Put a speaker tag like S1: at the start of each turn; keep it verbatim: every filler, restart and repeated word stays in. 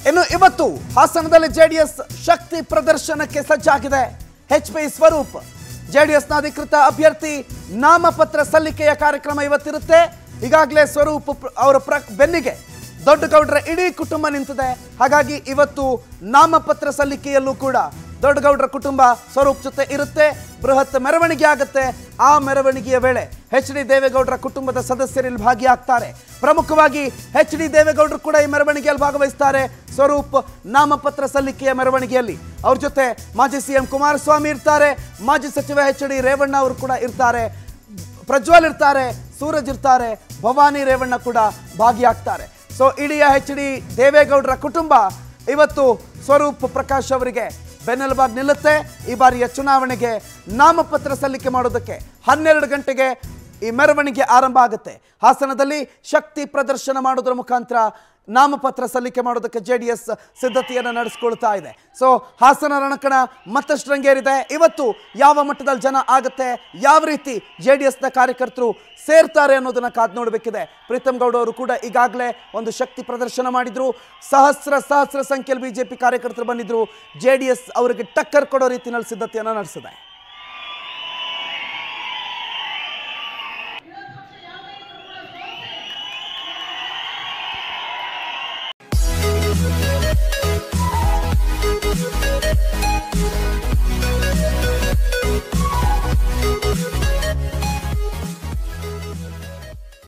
S1: ಇನ್ನು ಇವತ್ತು ಹಾಸನದಲ್ಲಿ ಜೆಡಿಎಸ್ ಶಕ್ತಿ ಪ್ರದರ್ಶನಕ್ಕೆ ಸಜ್ಜಾಗಿದೆ. ಎಚ್ ಪಿ ಸ್ವರೂಪ್ ಜೆಡಿಎಸ್ನ ಅಧಿಕೃತ ಅಭ್ಯರ್ಥಿ ನಾಮಪತ್ರ ಸಲ್ಲಿಕೆಯ ಕಾರ್ಯಕ್ರಮ ಇವತ್ತಿರುತ್ತೆ. ಈಗಾಗಲೇ ಸ್ವರೂಪ್ ಅವರ ಪ್ರ ಬೆನ್ನಿಗೆ ದೊಡ್ಡಗೌಡರ ಇಡೀ ಕುಟುಂಬ ನಿಂತಿದೆ. ಹಾಗಾಗಿ ಇವತ್ತು ನಾಮಪತ್ರ ಸಲ್ಲಿಕೆಯಲ್ಲೂ ಕೂಡ ದೊಡ್ಡಗೌಡರ ಕುಟುಂಬ ಸ್ವರೂಪ್ ಜೊತೆ ಇರುತ್ತೆ. ಬೃಹತ್ ಮೆರವಣಿಗೆ ಆಗುತ್ತೆ. ಆ ಮೆರವಣಿಗೆಯ ವೇಳೆ ಎಚ್ ಡಿ ದೇವೇಗೌಡರ ಕುಟುಂಬದ ಸದಸ್ಯರಲ್ಲಿ ಭಾಗಿಯಾಗ್ತಾರೆ. ಪ್ರಮುಖವಾಗಿ ಎಚ್ ಡಿ ದೇವೇಗೌಡರು ಕೂಡ ಈ ಮೆರವಣಿಗೆಯಲ್ಲಿ ಭಾಗವಹಿಸ್ತಾರೆ. ಸ್ವರೂಪ್ ನಾಮಪತ್ರ ಸಲ್ಲಿಕೆಯ ಮೆರವಣಿಗೆಯಲ್ಲಿ ಅವ್ರ ಜೊತೆ ಮಾಜಿ ಸಿಎಂ ಕುಮಾರಸ್ವಾಮಿ ಇರ್ತಾರೆ, ಮಾಜಿ ಸಚಿವ ಎಚ್ ಡಿ ರೇವಣ್ಣ ಅವರು ಕೂಡ ಇರ್ತಾರೆ, ಪ್ರಜ್ವಲ್ ಇರ್ತಾರೆ, ಸೂರಜ್ ಇರ್ತಾರೆ, ಭವಾನಿ ರೇವಣ್ಣ ಕೂಡ ಭಾಗಿಯಾಗ್ತಾರೆ. ಸೊ ಇಡೀ ಎಚ್ ಡಿ ದೇವೇಗೌಡರ ಕುಟುಂಬ ಇವತ್ತು ಸ್ವರೂಪ್ ಪ್ರಕಾಶ್ ಅವರಿಗೆ ಬೆನ್ನೆಲುಬಾಗಿ ನಿಲ್ಲುತ್ತೆ. ಈ ಬಾರಿಯ ಚುನಾವಣೆಗೆ ನಾಮಪತ್ರ ಸಲ್ಲಿಕೆ ಮಾಡೋದಕ್ಕೆ ಹನ್ನೆರಡು ಗಂಟೆಗೆ ಈ ಮೆರವಣಿಗೆ ಆರಂಭ ಆಗುತ್ತೆ. ಹಾಸನದಲ್ಲಿ ಶಕ್ತಿ ಪ್ರದರ್ಶನ ಮಾಡೋದ್ರ ಮುಖಾಂತರ ನಾಮಪತ್ರ ಸಲ್ಲಿಕೆ ಮಾಡೋದಕ್ಕೆ ಜೆ ಡಿ ಎಸ್ ಸಿದ್ಧತೆಯನ್ನು ನಡೆಸ್ಕೊಳ್ತಾ ಇದೆ. ಸೊ ಹಾಸನ ರಣಕಣ ಮತ್ತಷ್ಟು ರಂಗೇರಿದೆ. ಇವತ್ತು ಯಾವ ಮಟ್ಟದಲ್ಲಿ ಜನ ಆಗುತ್ತೆ, ಯಾವ ರೀತಿ ಜೆ ಡಿ ಎಸ್ನ ಕಾರ್ಯಕರ್ತರು ಸೇರ್ತಾರೆ ಅನ್ನೋದನ್ನ ಕಾದು ನೋಡಬೇಕಿದೆ. ಪ್ರೀತಮ್ ಗೌಡ ಅವರು ಕೂಡ ಈಗಾಗಲೇ ಒಂದು ಶಕ್ತಿ ಪ್ರದರ್ಶನ ಮಾಡಿದ್ರು. ಸಹಸ್ರ ಸಹಸ್ರ ಸಂಖ್ಯೆಯಲ್ಲಿ ಬಿಜೆಪಿ ಕಾರ್ಯಕರ್ತರು ಬಂದಿದ್ರು. ಜೆ ಡಿ ಎಸ್ ಅವರಿಗೆ ಟಕ್ಕರ್ ಕೊಡೋ ರೀತಿಯಲ್ಲಿ ಸಿದ್ಧತೆಯನ್ನು ನಡೆಸಿದೆ.